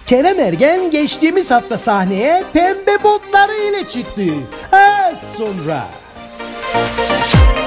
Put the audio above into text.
Kerem Ergen geçtiğimiz hafta sahneye pembe botları ile çıktı. Az sonra.